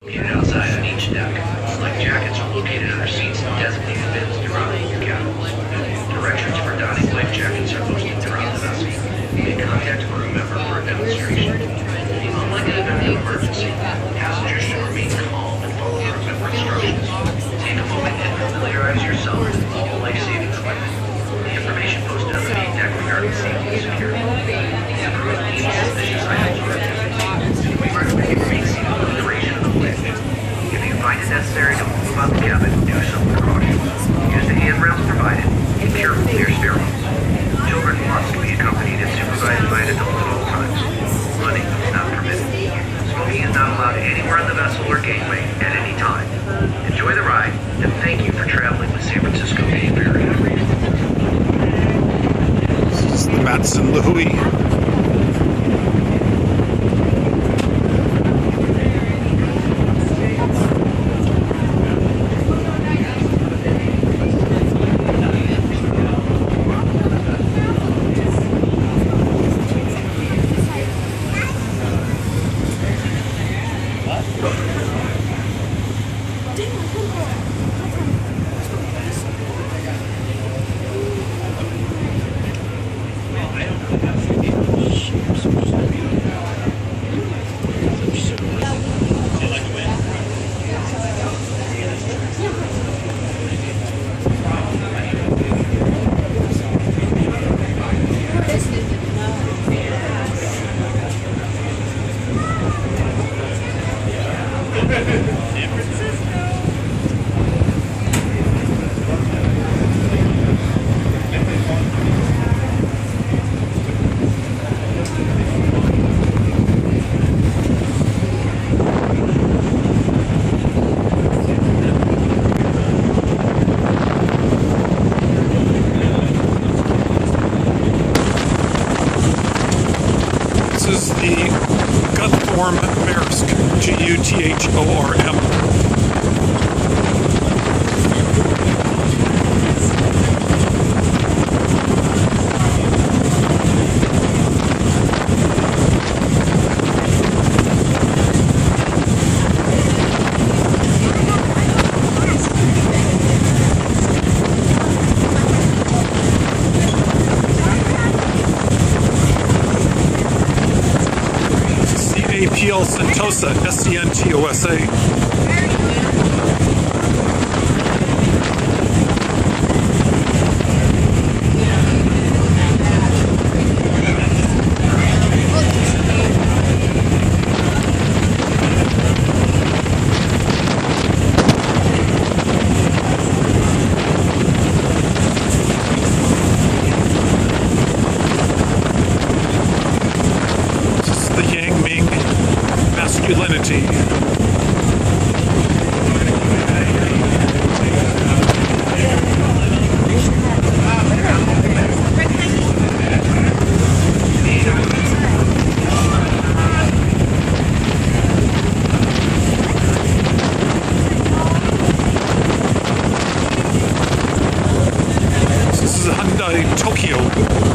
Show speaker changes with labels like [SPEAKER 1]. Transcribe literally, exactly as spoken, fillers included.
[SPEAKER 1] Located outside on each deck. Select jackets are located under seats and designated bins throughout your cabin. Directions for donning life jackets are posted throughout the vessel. Make contact a crew member for a demonstration. Unlike an event of emergency, passengers should remain calm and follow crew member instructions. Take a moment and familiarize yourself with all life-saving equipment. The information posted on the main deck regarding safety and security. The crew needs suspicious items or activities. We recommend you remain seated for the duration of the flight. If you find it necessary to move about the cabin, do so with caution. Use the handrails provided and carefully clear spare ones. Children must be accompanied and supervised by an adult at all times. Running is not permitted. Smoking is not allowed anywhere on the vessel or gateway at any time. Enjoy the ride, and thank you for traveling with San Francisco Bay Ferry.
[SPEAKER 2] This is the Matson Lihue. This is the Guthorm Maersk, G U T H O R M. A P L Sentosa, S C N T O S A. Ming, Masculinity. This is a Hyundai Tokyo.